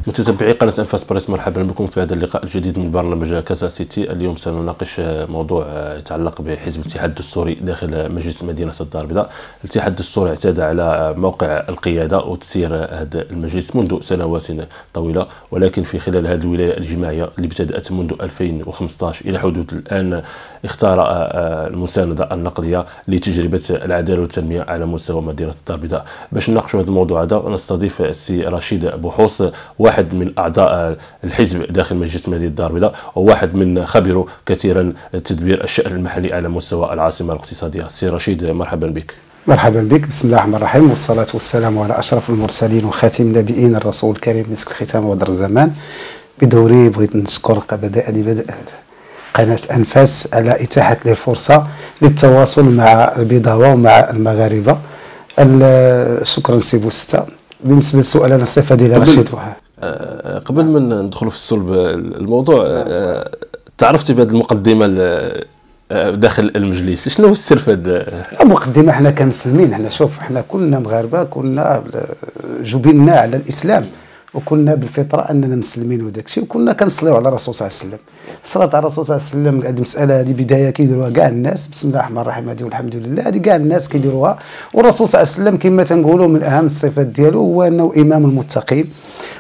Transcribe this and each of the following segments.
متتبعي قناة أنفاس بريس، مرحبا بكم في هذا اللقاء الجديد من برنامج كاسا سيتي. اليوم سنناقش موضوع يتعلق بحزب الاتحاد الدستوري داخل مجلس مدينة الدار البيضاء. الاتحاد الدستوري اعتاد على موقع القيادة وتسيير هذا المجلس منذ سنوات طويلة، ولكن في خلال هذه الولاية الجماعية اللي ابتدأت منذ 2015 إلى حدود الآن اختار المساندة النقدية لتجربة العدالة والتنمية على مستوى مدينة الدار البيضاء. باش نناقشوا هذا الموضوع هذا نستضيف السي رشيد بوحوص، واحد من أعضاء الحزب داخل مجلس مدينة الدار البيضاء، وواحد من خبره كثيرا تدبير الشأن المحلي على مستوى العاصمة الاقتصادية. سي رشيد، مرحبا بك. مرحبا بك، بسم الله الرحمن الرحيم، والصلاة والسلام على أشرف المرسلين وخاتم النبيين الرسول الكريم مسك الختام ودر الزمان. بدوري بغيت نشكر بدء قناة أنفاس على إتاحة لي الفرصة للتواصل مع البيضاوة ومع المغاربة. شكرا سي بوستا. بالنسبة للسؤال أنا الصفة ديال رشيد قبل ما ندخلوا في صلب الموضوع، تعرفتي بهذه المقدمة داخل المجلس، شنو هو السر في هذه المقدمة؟ احنا كمسلمين، احنا شوف، احنا كلنا مغاربة، كلنا جبلنا على الإسلام، وكنا بالفطره اننا مسلمين وداك الشيء، وكنا كنصليو على الرسول صلى الله عليه وسلم. الصلاه على الرسول صلى الله عليه وسلم، هذه المساله هذه بدايه كيديروها كاع الناس، بسم الله الرحمن الرحيم، هذه والحمد لله، هذه كاع الناس كيديروها. والرسول صلى الله عليه وسلم كما تنقولوا من اهم الصفات ديالو هو انه امام المتقين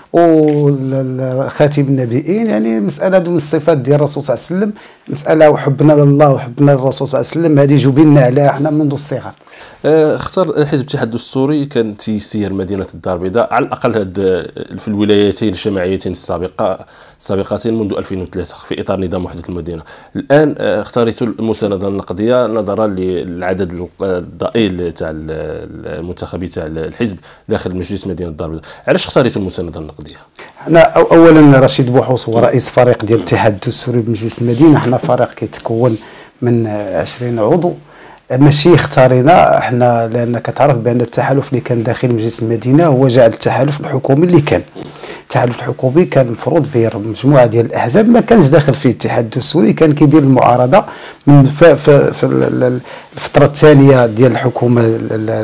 وخاتم النبيين. يعني مساله من الصفات ديال الرسول صلى الله عليه وسلم، مساله وحبنا لله وحبنا للرسول صلى الله عليه وسلم، هذه جبلنا عليها احنا منذ الصغر. اختار حزب الاتحاد الدستوري كان تيسير مدينه الدار البيضاء على الاقل في الولايتين الجماعيتين السابقتين منذ 2003 في اطار نظام وحده المدينه. الان اختاريتوا المسانده النقديه نظرا للعدد الضئيل تاع المنتخبين تاع الحزب داخل مجلس مدينه الدار البيضاء. علاش اختاريتوا المسانده النقديه؟ احنا اولا رشيد بوحوص هو رئيس فريق ديال الاتحاد الدستوري بمجلس المدينه. احنا فريق كيتكون من 20 عضو، ماشي اختارينا احنا، لان كتعرف بان التحالف اللي كان داخل مجلس المدينه هو جاء التحالف الحكومي اللي كان. التحالف الحكومي كان مفروض فيه مجموعه ديال الاحزاب ما كانش داخل فيه الاتحاد الدستوري، كان كيدير المعارضه من في الفتره الثانيه ديال الحكومه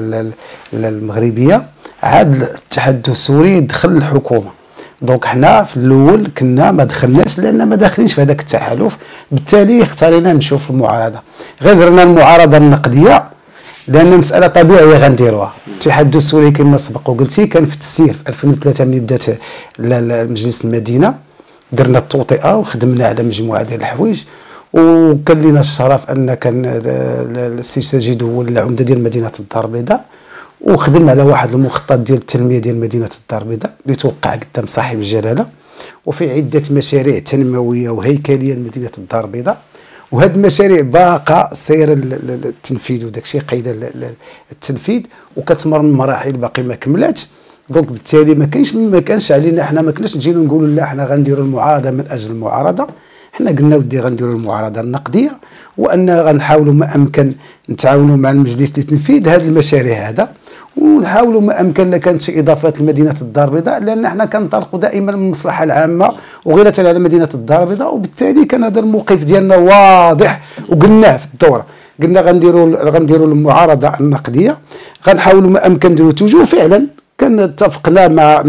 المغربيه. عاد الاتحاد الدستوري دخل الحكومه، دونك حنا في الاول كنا ما دخلناش لان ما داخلينش في هذاك التحالف، بالتالي اختارينا نشوف المعارضه. غير درنا المعارضه النقديه لان مساله طبيعيه غنديروها. الاتحاد الدستوري كما سبق وقلتي كان في التسيير في 2003 ملي بدات مجلس المدينه، درنا التوطئه وخدمنا على مجموعه ديال الحوايج، وكان لنا الشرف ان كان السي ساجد هو العمده ديال مدينه الدار البيضاء، وخدم على واحد المخطط ديال التنميه ديال مدينه الدار البيضاء اللي توقع قدام صاحب الجلاله، وفي عده مشاريع تنمويه وهيكليه لمدينه الدار البيضاء. وهاد المشاريع باقا سايره التنفيذ وداك الشيء قيد التنفيذ، وكتمر من مراحل باقي ما كملاتش. دونك بالتالي ما كانش علينا، احنا ما كناش نجيو نقولوا لا احنا غنديروا المعارضه من اجل المعارضه. احنا قلنا ودي غنديروا المعارضه النقديه، وان غنحاولوا ما امكن نتعاونوا مع المجلس لتنفيذ هذه المشاريع هذا، ونحاولوا ما امكن لا كانت شي اضافات لمدينه الدار البيضاء، لان احنا كنطلقوا دائما من المصلحه العامه وغيرة على مدينه الدار البيضاء. وبالتالي كان هذا الموقف ديالنا واضح وقلناه في الدوره، قلنا غنديروا المعارضه النقديه، غنحاولوا ما امكن نديروا توجو. فعلا كان اتفقنا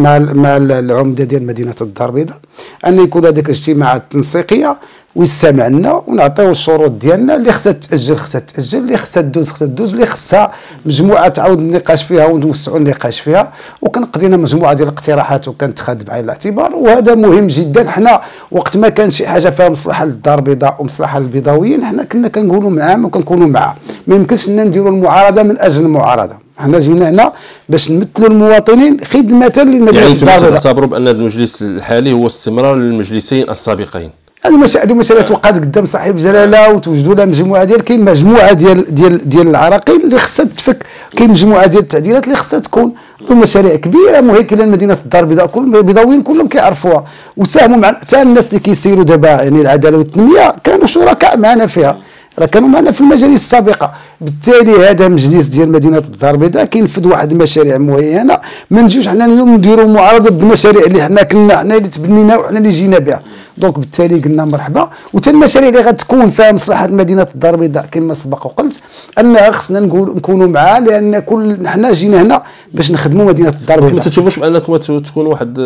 مع العمده ديال مدينه الدار البيضاء ان يكون هذيك الاجتماعات التنسيقيه ويستمع لنا ونعطيو الشروط ديالنا. اللي خصها تاجل، اللي خصها تدوز، اللي خصها مجموعه تعاود النقاش فيها ونوسعوا النقاش فيها. وكنقضينا مجموعه ديال الاقتراحات وكنتخذ بعين الاعتبار، وهذا مهم جدا. حنا وقت ما كان شي حاجه فيها مصلحه للدار البيضاء ومصلحه للبيضاويين، حنا كنا كنقولوا معاهم وكنكونوا معاه. ما يمكنش لنا نديروا المعارضه من اجل المعارضه، حنا جينا هنا باش نمثلوا المواطنين خدمه للمدينه. يعني انتم تعتبروا بان المجلس الحالي هو استمرار للمجلسين السابقين؟ هذه مسألة توقعت قدام صاحب الجلاله وتوجدوا لها مجموعه كاين مجموعه ديال العراقيل اللي خصها تفك، كاين مجموعه ديال التعديلات اللي خصها تكون. مشاريع كبيره مهيكله لمدينه الدار البيضاء، كل البيضاويين كلهم كيعرفوها وساهموا مع حتى الناس اللي كيسيروا دابا، يعني العداله والتنميه كانوا شركاء معنا فيها، راه كانوا معنا في المجالس السابقه. بالتالي هذا المجلس ديال مدينه الدار البيضاء كينفذ واحد المشاريع معينه. ما نجيوش حنا اليوم نديروا معارضه بالمشاريع اللي حنا اللي تبنينا وحنا اللي جينا بها. دونك بالتالي قلنا مرحبا. وتا المشاريع اللي غتكون فيها مصلحه مدينه الدار البيضاء كما سبق وقلت انها خصنا نكونوا معها، لان حنا جينا هنا باش نخدموا مدينه الدار البيضاء. ما تشوفوش بانكم تكون واحد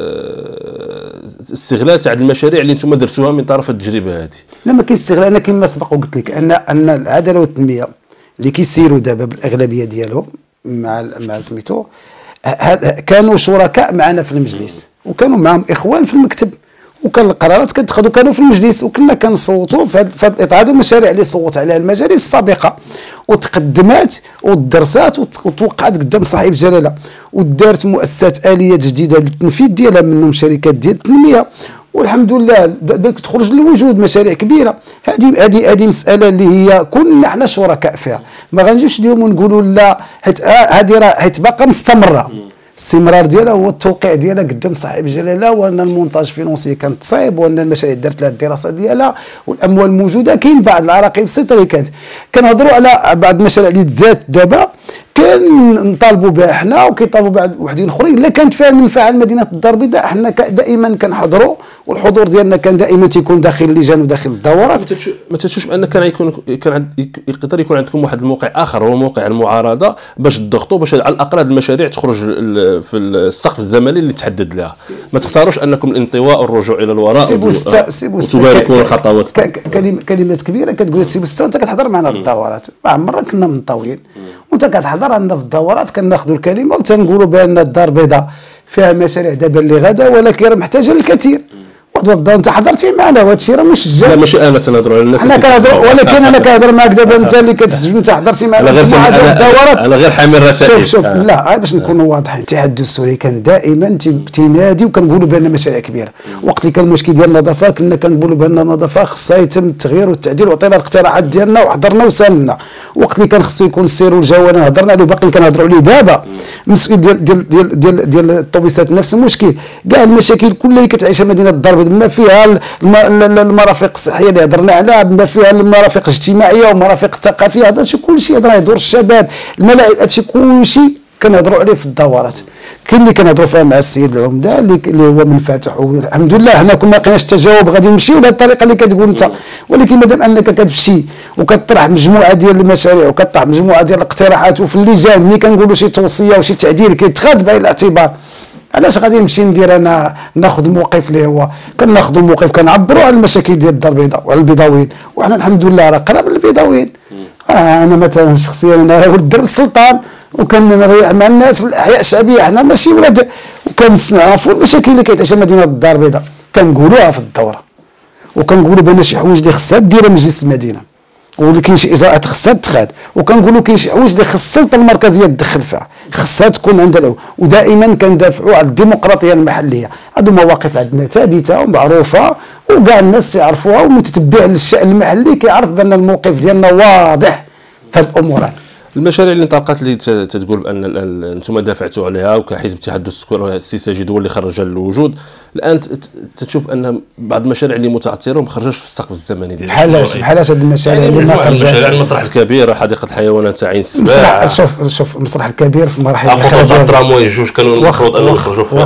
استغلال تاع المشاريع اللي انتم درتوها من طرف التجربه هذه؟ لا ما كاين استغلال. انا كما سبق وقلت لك ان العداله والتنميه اللي كيسيروا دابا بالاغلبيه ديالهم مع سميتو كانوا شركاء معنا في المجلس، وكانوا معهم اخوان في المكتب، وكان القرارات كتاخذوا كانوا في المجلس، وكنا كنصوتوا في هذا الاطار. هذو المشاريع اللي صوت عليها المجالس السابقه وتقدمات ودرسات وتوقعت قدام صاحب الجلاله، ودارت مؤسسات اليات جديده للتنفيذ ديالها، منهم شركات ديال التنميه، والحمد لله بدات تخرج للوجود مشاريع كبيره. هذه مساله اللي هي كنا حنا شركاء فيها. ما غنجيوش اليوم ونقولوا لا هذه راه باقا مستمره. الاستمرار ديالها هو التوقيع ديالها قدام صاحب الجلاله، وان المونتاج فينونسي كان تصايب، وان المشاريع دارت لها الدراسه ديالها والاموال موجوده. كاين بعض العراقيل بسيطه اللي كانت كنهضروا على بعض المشاريع اللي تزاد دابا كان نطالبوا بها حنا وكيطالبوا بعض وحدين اخرين. الا كانت فيها المنفعه لمدينه الدار البيضاء حنا دائما كنحضروا، والحضور ديالنا كان دائما تيكون داخل اللجان وداخل الدورات. ما تشوفش بان يقدر يكون عندكم واحد الموقع اخر هو موقع المعارضه باش تضغطوا باش على الاقل هذه المشاريع تخرج في السقف الزمني اللي تحدد لها؟ ما تختاروش انكم الانطواء والرجوع الى الوراء وتباركوا الخطوات؟ كلمات كبيره كتقول سي بوستا وانت كتحضر معنا الدورات، ما عمرنا كنا منطويين وانت كتحضر عندنا في الدورات كناخذوا الكلمه وتنقولوا بان الدار البيضاء فيها مشاريع دابا اللي غدا، ولكن راه محتاجه للكثير. انت حضرتي معنا وهذا الشيء راه مسجل. لا ماشي انا تنهضروا على الناس، انا كنهضر، ولكن انا كنهضر معك دابا انت اللي كتسجل، انت حضرتي معنا في الدورات. انا غير حامل رسائل. شوف لا باش نكونوا واضحين، الاتحاد السوري كان دائما تينادي وكنقولوا بان مشاريع كبيره. وقت اللي كان المشكل ديال النظافه كنا كنقولوا بان النظافه خصها يتم التغيير والتعديل، وعطينا الاقتراحات ديالنا وحضرنا وسالنا. وقت اللي كان خصو يكون السير والجوانب هضرنا عليه وباقيين كنهضروا عليه دابا. المسؤول ديال الطوبيسات نفس المشكل، كاع المشاكل كلها اللي كتعيشها مدينه الدار البيضاء، بما فيها المرافق الصحيه اللي هضرنا عليها، بما فيها المرافق الاجتماعيه والمرافق الثقافيه، هذا كل شيء هضرنا، يدور الشباب، الملاعب، هادشي كل شيء كنهضروا عليه في الدورات. كاين اللي كنهضروا فيها مع السيد العمده اللي هو منفتح، والحمد لله حنا كنا ما لقيناش التجاوب، غادي نمشيو بهذه الطريقه اللي كتقول انت. ولكن مادام انك كتمشي وكتطرح مجموعه ديال المشاريع وكتطرح مجموعه ديال الاقتراحات، وفي اللجان ملي كنقولوا شي توصيه وشي تعديل كيتخذ بعين الاعتبار، علاش غادي نمشي ندير انا ناخذ موقف اللي هو كناخذوا موقف كنعبروا على المشاكل ديال الدار البيضاء وعلى البيضاويين، وحنا الحمد لله راه قراب للبيضاويين. انا مثلا شخصيا انا راه ولد درب السلطان وكنريح مع الناس في الاحياء الشعبيه، حنا ماشي ولاد، وكنعرفوا المشاكل اللي كيتعيشها مدينه الدار البيضاء كنقولوها في الدوره، وكنقولوا بان شي حوايج اللي خصها ديرها مجلس المدينه، واللي كاين شي اجراءات خصها تتخذ، وكنقولوا كاين شي حوايج اللي خص السلطه المركزيه تدخل فيها، خصها تكون عندها. ودائما كندافعوا على الديمقراطيه المحليه. هذو مواقف عندنا ثابته ومعروفه وكاع الناس يعرفوها، ومتتبع للشان المحلي كيعرف بان الموقف ديالنا واضح في هذه الامور. المشاريع اللي انطلقت اللي تتقول بان انتم دافعتوا عليها وكحزب اتحاد السكر السي ساجد هو اللي خرجها للوجود، الان تشوف ان بعض المشاريع اللي متعثره وما خرجش في السقف الزمني ديالها؟ بحالاش هذه المشاريع اللي ما خرجت؟ يعني المسرح الكبير، حديقه الحيوانات تاع عين السباع. شوف المسرح الكبير في مراحل خطوط الترامواي جوج كانوا المفروض انهم يخرجوا في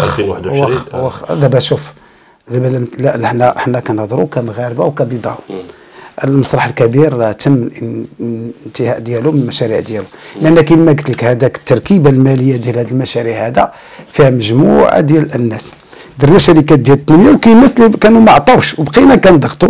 2021. دابا شوف دابا لا حنا كنهضروا كمغاربه وكبيضاء. المسرح الكبير تم الانتهاء ديالو من المشاريع ديالو، لان كما قلت لك هذاك التركيبه الماليه ديال هذه المشاريع هذا فيها مجموعه ديال الناس، درنا شركات ديال التنميه، وكاين الناس اللي كانوا ما عطاوش وبقينا كنضغطوا،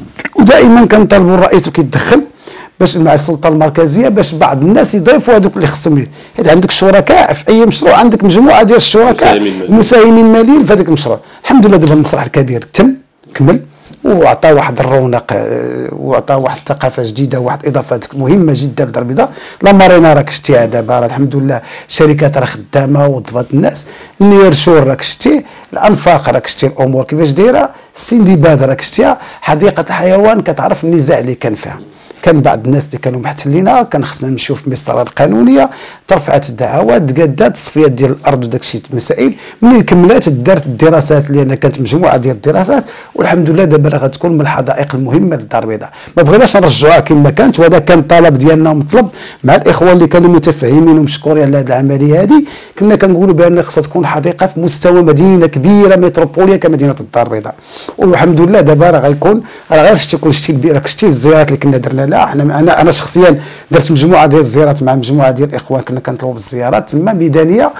ودائما كنطالبوا الرئيس وكيتدخل باش مع السلطه المركزيه باش بعض الناس يضيفوا هذوك اللي خصهم. حيت عندك شركاء في اي مشروع، عندك مجموعه ديال الشركاء المساهمين الماليين في هذاك المشروع. الحمد لله دابا المسرح الكبير تم كمل وعطى واحد الرونق وعطى واحد الثقافه جديده وواحد اضافات مهمه جدا للدار البيضاء. لا مارينا راك شتيها دابا، الحمد لله الشركات راه خدامه وضبط الناس، النير شور راك شتي، الانفاق راك شتي الامور كيفاش دايره، السندباد راك شتيها، حديقه الحيوان كتعرف النزاع اللي كان فيها. كان بعض الناس اللي كانوا محتلينها كان خصنا نمشيو في المسطره القانونيه، ترفعت الدعوات، تقادات التصفيات ديال الارض وداك الشيء المسائل، ملي كملات دارت الدراسات لان كانت مجموعه ديال الدراسات، والحمد لله دابا راه غتكون من الحدائق المهمه للدار البيضاء. ما بغيناش نرجعوها كما كانت، وهذا كان طلب ديالنا ومطلب مع الاخوه اللي كانوا متفاهمين ومشكورين على هذه العمليه هذه. كنا كنقولوا بان خصها تكون حديقه في مستوى مدينه كبيره متروبوليه كمدينه الدار البيضاء، والحمد لله دابا راه غيكون راه غير شتي راك شتي الزيارات اللي كنا درنا لها. انا شخصيا درت مجموعه ديال الزيارات مع مجموعه ديال الاخوان، كنا كنطلبوا بالزيارات تما ميدانيه،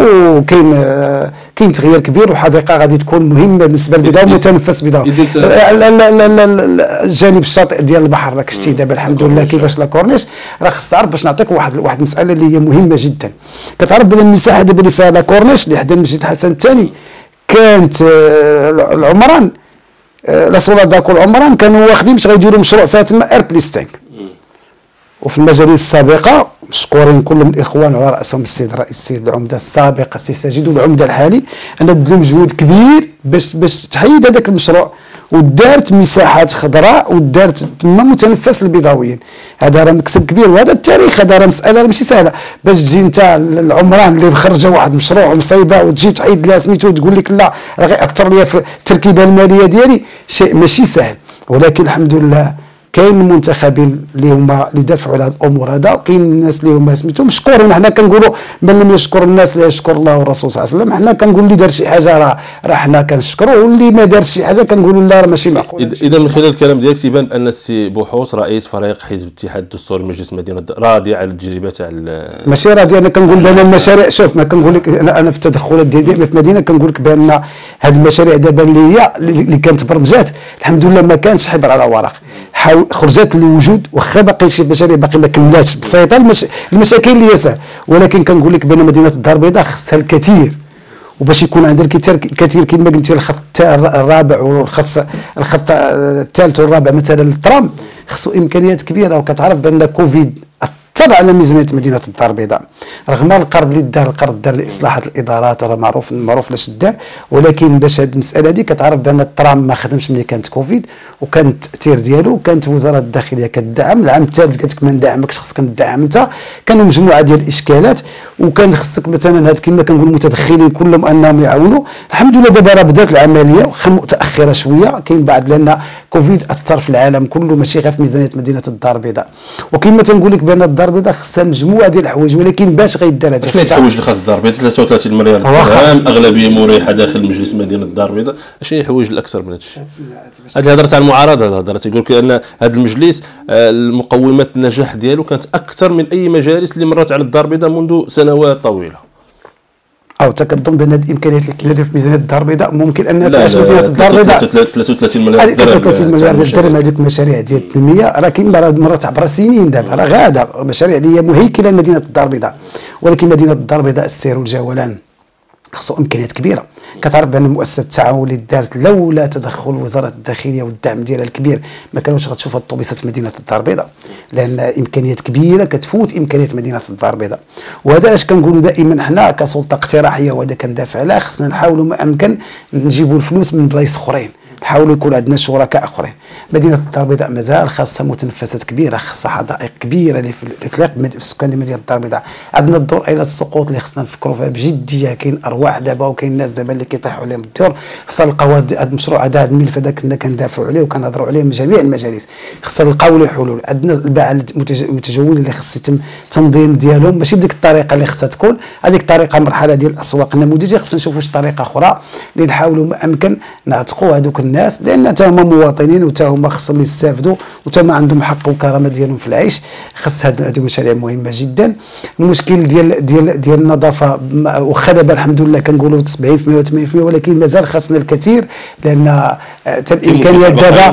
وكاين تغيير كبير، وحديقه غادي تكون مهمه بالنسبه للبيضاء ومتنفس بيضاء. الجانب الشاطئ ديال البحر راك شتي دابا الحمد لله كيفاش لا كورنيش. راه خص تعرف باش نعطيك واحد المساله اللي هي مهمه جدا. كتعرف بان المساحه دابا اللي فيها لا كورنيش اللي حدا المسجد الحسن الثاني كانت العمران لا سولاداك والعمران كانوا واخدين باش غيديروا مشروع فيها تما اير بليستيك. وفي المجالس السابقه مشكورين كلهم الاخوان على راسهم السيد الرئيس السيد العمده السابق السي ساجد والعمده الحالي، انه بذلوا مجهود كبير باش تحيد هذاك المشروع، ودارت مساحات خضراء ودارت تما متنفس للبيضاويين. هذا راه مكسب كبير، وهذا التاريخ، هذا راه مساله ماشي سهله باش تجي انت العمران اللي مخرجه واحد مشروع مصيبه وتجي تحيد لها سميتو وتقول لك لا راه غيأثر ليا في التركيبه الماليه ديالي، شيء ماشي سهل. ولكن الحمد لله كاين المنتخبين اللي هما اللي دافعوا على هذه الامور هذا، وكاين الناس اللي هما سميتو مشكورين. حنا كنقولوا من لم يشكر الناس لا يشكر الله والرسول صلى الله عليه وسلم. حنا كنقول اللي دار شي حاجه راه حنا كنشكروه، واللي ما دارش شي حاجه كنقولوا لا راه ماشي معقول. اذا من خلال الكلام ديالك تيبان ان السي بوحوس رئيس فريق حزب الاتحاد الدستوري مجلس مدينه راضي على التجربه تاع ماشي راضي. انا كنقول بان المشاريع، شوف ما كنقول لك انا في التدخلات ديالي في المدينه كنقول لك بان هذه المشاريع دابا اللي كانت برمجات الحمد لله ما كانش حبر على ورق، خرجت للوجود، واخا باقي شي مشاريع باقي ما كملاتش بسيطه المشاكل اللي هي سهله. ولكن كنقول لك بان مدينه الدار البيضاء خصها الكثير، وباش يكون عندها الكثير كما قلتي الخط الرابع والخط الثالث والرابع مثلا الترام خصو امكانيات كبيره. وكتعرف بان كوفيد اثر على ميزانيه مدينه الدار البيضاء، رغم القرض اللي دار، القرض دار لاصلاحات الادارات راه معروف لاش دار، ولكن باش هذه المساله هذه كتعرف بان الترام ما خدمش ملي كانت كوفيد، وكان التاثير ديالو كانت وزاره الداخليه كتدعم. العام الثالث قالت لك ما ندعمكش، خصك تدعم انت. كانوا مجموعه ديال الاشكالات، وكان خصك مثلا هاد كما كنقول المتدخلين كلهم انهم يعاونوا. الحمد لله دابا راه بدات العمليه، واخا متاخره شويه كاين بعد، لان كوفيد اثر في العالم كله ماشي غير في ميزانيه مدينه الدار البيضاء. وكما تنقول لك بان الدار البيضاء خصها مجموعه ديال الحوايج، ولكن باش غيدار هذه خصها الحوايج اللي خاص الدار البيضاء 33 مليار درهم، اغلبيه مريحه داخل مجلس مدينه الدار البيضاء. شنو هي الحوايج الاكثر من هذا الشيء؟ هذه الهضره تاع المعارضه، الهضره تيقول لك ان هذا المجلس المقومات النجاح ديالو كانت اكثر من اي مجالس اللي مرت على الدار البيضاء منذ سنوات طويله. او تكظن بان هذه الامكانيات اللي كاينه في ميزانيه الدار البيضاء ممكن ان تعيش مدينه الدار البيضاء 33 مليار درهم. 33 مليار درهم هذوك المشاريع ديال التنميه راه كاين مرات عبر سنين دابا، راه غاده مشاريع اللي هي مهيكله لمدينه الدار البيضاء. ولكن مدينه الدار البيضاء السير والجولان خصو امكانيات كبيره. كتعرف بان مؤسسه التعاون اللي دارت لولا تدخل وزاره الداخليه والدعم ديالها الكبير ما كانوش غتشوف الطوبيسات مدينه الدار البيضاء، لان امكانيات كبيره كتفوت امكانيات مدينه الدار البيضاء. وهذا اش كنقولوا دائما حنا كسلطه اقتراحيه، وهذا كندافع عليها، خصنا نحاولوا ما امكن نجيبوا الفلوس من بلايص اخرين، نحاولوا يكون عندنا شركاء اخرين. مدينه الدار البيضاء مازال خاصها متنفسات كبيره، خاصها حدائق كبيره اللي في الاطلاق السكان ديال مدينه الدار البيضاء. عندنا الدور الى السقوط اللي خصنا نفكروا فيها بجديه، كاين ارواح دابا وكاين ناس دابا اللي كيطيحوا عليهم الدور. خصنا نلقاو هذا المشروع هذا الملف هذا كنا كندافعوا عليه وكنهضروا عليه من جميع المجالس، خصنا نلقاو له حلول. عندنا الباعه المتجولين اللي خص يتم تنظيم ديالهم ماشي بديك الطريقه اللي خصها تكون، هذيك الطريقه مرحله ديال الاسواق النموذجيه، خصنا نشوفوا شي طريقه اخرى اللي نحاولوا ما امكن نعتقوا هذوك الناس، لان حتى هما مواطنين وحتى هما خصهم يستافدوا وحتى ما عندهم حق وكرامه ديالهم في العيش. خص هذه مشاريع مهمه جدا. المشكل ديال النظافه واخا دابا الحمد لله كنقولوا 70% و80%، ولكن مازال خاصنا الكثير، لان حتى الامكانيات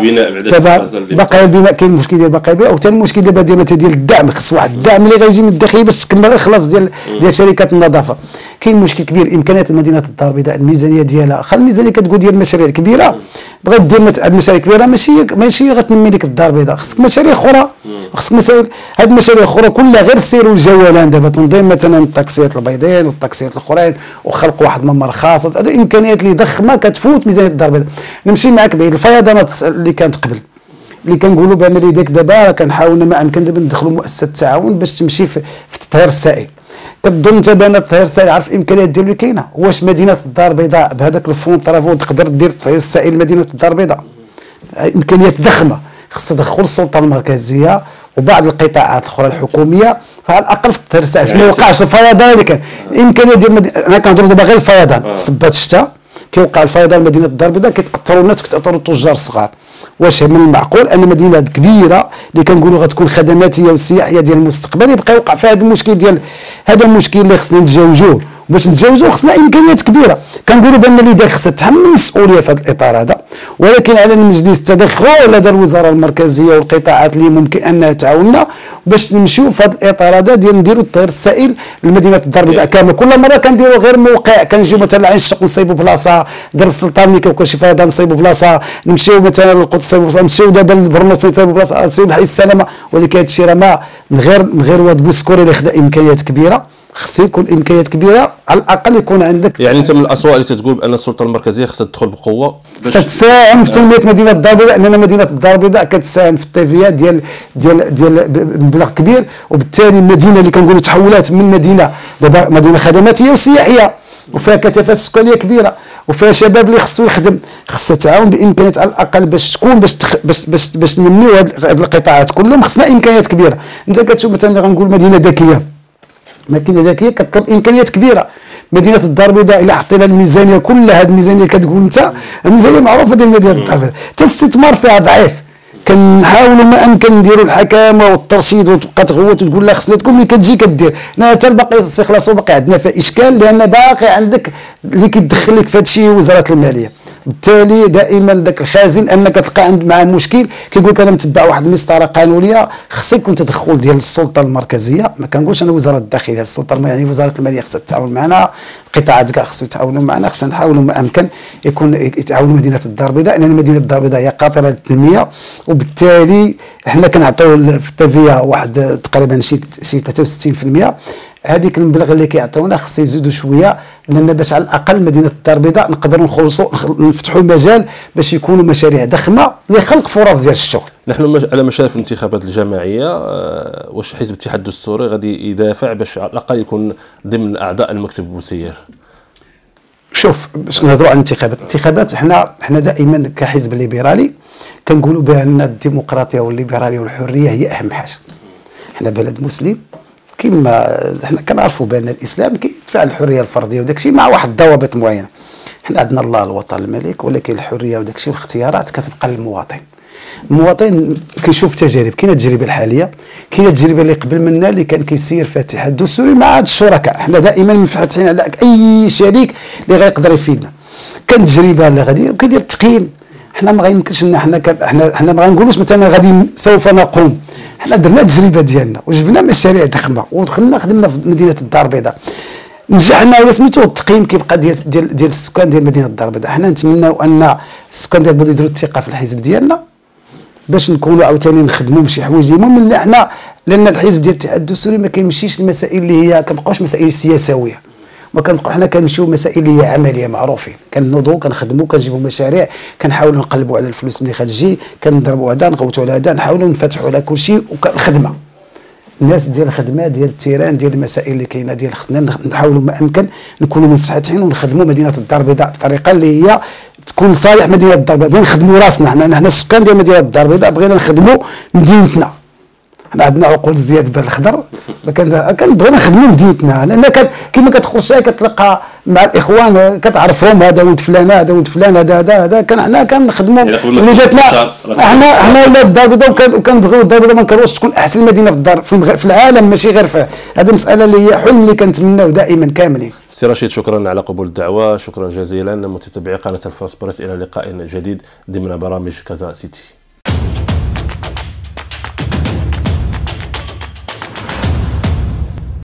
دابا بقايا البناء كاين المشكل ديال بقايا البناء، وحتى المشكل دابا ديال الدعم. خص واحد الدعم اللي غيجي من الداخل باش تكمل الخلاص ديال شركات النظافه. كاين مشكل كبير. امكانيات مدينه الدار البيضاء الميزانيه ديالها، خا الميزانيه كتقول ديال المشاريع الكبيره، بغيت دير المشاريع الكبيره ماشي غتنمي لك الدار البيضاء، خصك مشاريع اخرى، خصك هاد المشاريع الاخرى كلها غير السير والجولان. دابا تنظيم مثلا الطاكسيات البيضين والطاكسيات الاخرين وخلق واحد ممر خاص، هذو امكانيات اللي ضخمه كتفوت ميزانيه الدار البيضاء. نمشي معك بعيد، الفيضانات اللي كانت قبل اللي كنقولوا بان اللي ديك دابا كنحاولوا ما امكن دابا ندخلوا مؤسسه التعاون باش تمشي في التطهير السائل. كتظن انت بان التطهير السائل عارف الامكانيات ديالو اللي كاينه؟ واش مدينه الدار البيضاء بهذاك الفون طرافو تقدر دير التطهير السائل مدينه الدار البيضاء؟ امكانيات ضخمه، خص تدخل السلطه المركزيه وبعض القطاعات الاخرى الحكوميه فعلى الاقل في الدار الساعه ما يوقعش الفيضان اللي كان. الامكانيه ديال انا كنهضر دابا غير الفيضان صبات الشتاء كيوقع الفيضان مدينه الدار البيضاء كيتاثروا الناس وكيتاثروا التجار الصغار. واش من المعقول ان مدينه كبيره اللي كنقولوا غتكون خدماتيه والسياحيه ديال المستقبل يبقى يوقع فيها هذا المشكل ديال هذا المشكل اللي خصنا نتجاوزوه. باش نتجاوزوه خصنا امكانيات كبيره. كنقولوا بان الاداره خصها تحمل المسؤوليه في هذا الاطار هذا، ولكن على المجلس التدخل لدى الوزاره المركزيه والقطاعات اللي ممكن انها تعاوننا باش نمشيو في هذا الاطار هذا ديال نديروا الطير السائل لمدينه الدار البيضاء كامله. كل مره كنديروا غير موقع، كنجيو مثلا عين الشق نصيبوا بلاصه، درب السلطان ملي كيوقع شي فيضان نصيبوا بلاصه، نمشيو مثلا للقدس نصيبوا بلاصه، نمشيو دابا للبرنوس نصيبوا بلاصه، نمشيو لحي السلامه. ولكن هذا الشيء راه ما من غير واد بوسكوري اللي خدا امكانيات كبيره. خص يكون امكانيات كبيره، على الاقل يكون عندك. يعني انت من الاصوات اللي تتقول بان السلطه المركزيه خصها تدخل بقوه، خصها تساهم في تنميه مدينه الدار البيضاء، لان مدينه الدار البيضاء كتساهم في التنميه ديال مبلغ كبير. وبالتالي المدينه اللي كنقولوا تحولات من مدينه دابا مدينه خدماتيه وسياحيه وفيها كثافات سكانيه كبيره وفيها شباب اللي خصو يخدم، خصها تعاون بامكانيات على الاقل باش تكون باش ننميو هاد القطاعات كلهم. خصنا امكانيات كبيره. انت كتشوف مثلا غنقول مدينه ذكيه، مدينه ذكيه كتطلب امكانيات كبيره. مدينه الدار البيضاء الا حطينا الميزانيه كلها، هذه الميزانيه كتقول انت الميزانيه معروفه ديال مدينه الدار البيضاء، حتى الاستثمار فيها ضعيف. كنحاولوا ما امكن نديروا الحكامه والترشيد وتبقى تغوت وتقول لا خصنا تكون ملي كتجي كدير. حتى باقي استخلاص باقي عندنا فيها اشكال، لان باقي عندك اللي كيدخل لك في هذا الشيء وزاره الماليه. بالتالي دائما ذاك الخازن انك تلقى عند معاه مشكل كيقول لك انا متبع واحد المسطره قانونيه. خص يكون تدخل ديال السلطه المركزيه، ما كنقولش انا وزاره الداخليه، السلطه يعني وزاره الماليه خصها تتعاون معنا، القطاعات كاع خصو يتعاونوا معنا. خصنا نحاولوا ما امكن يتعاونوا مدينه الدار البيضاء، لان مدينه الدار البيضاء هي قاطره التنميه. وبالتالي حنا كنعطيو في التنميه واحد تقريبا شي 63%. هذيك المبلغ اللي كيعطيونا خص يزيدوا شويه، لان باش على الاقل مدينه الدار البيضاء نقدروا نفتحوا المجال باش يكونوا مشاريع ضخمه لخلق فرص ديال الشغل. نحن على مشارف الانتخابات الجماعيه، واش حزب الاتحاد السوري غادي يدافع باش على الاقل يكون ضمن اعضاء المكتب البوسير؟ شوف، باش نهضروا عن الانتخابات حنا دائما كحزب ليبرالي كنقولوا بان الديمقراطيه والليبراليه والحريه هي اهم حاجه. حنا بلد مسلم، كما حنا كنعرفوا بان الاسلام كيدفع الحريه الفرديه وداك الشيء مع واحد الضوابط معينه. حنا عندنا الله الوطن الملك، ولكن الحريه وداك الشيء والاختيارات كتبقى للمواطن. المواطن كيشوف تجارب، كاينه التجربه الحاليه، كاينه التجربه اللي قبل منا اللي كان كيسير فيها الاتحاد السوري مع هاد الشركاء. حنا دائما منفتحين على اي شريك اللي غيقدر يفيدنا. كانت تجربه اللي غادي وكيدير التقييم. حنا ما غيمكنش ان حنا ما غنقولوش مثلا غادي سوف نقوم. حنا درنا التجربه ديالنا وجبنا مشاريع ضخمه ودخلنا خدمنا في مدينه الدار البيضاء، نجحنا ولا سميتو. التقييم كيبقى ديال السكان ديال مدينه الدار البيضاء. حنا نتمناو ان السكان ديال البلد يديروا الثقه في الحزب ديالنا باش نكونوا عاوتاني نخدموا بشي حوايج اللي مهمين. حنا لان الحزب ديال الاتحاد السوري ما كيمشيش المسائل اللي هي كنبقاوش مسائل سياسويه، ما كنبقاو حنا كنمشيو مسائل اللي هي عمليه معروفين. كنوضوا كنخدموا كنجيبوا مشاريع، كنحاولوا نقلبوا على الفلوس ملي كتجي، كنضربوا هذا نغوتوا على هذا، نحاولوا نفتحوا على كل شيء. وكالخدمه الناس ديال الخدمه ديال التيران ديال المسائل اللي كاينه ديال خصنا نحاولوا ما امكن نكونوا منفتحين ونخدموا مدينه الدار البيضاء بطريقه اللي هي تكون صالح مدينه الدار البيضاء. بغينا نخدموا راسنا، حنا السكان ديال مدينه الدار البيضاء بغينا نخدموا مدينتنا. حنا عندنا عقود زياد بن الخضر، بغينا نخدموا مدينتنا، لان كما كتخرج كتلقى مع الاخوان كتعرفهم، هذا ولد فلان هذا ولد فلان هذا حنا كنخدموا وليداتنا. حنا ولاد الدار البيضاء وكنبغيو الدار البيضاء ما نكرهوش تكون احسن مدينه في العالم، ماشي غير فيه. هذه مساله اللي هي حلم اللي كنتمناو دائما كاملين. سي رشيد، شكرا على قبول الدعوه، شكرا جزيلا. متتبعي قناه الفاس بريس، الى لقاء جديد ضمن برامج كازا سيتي.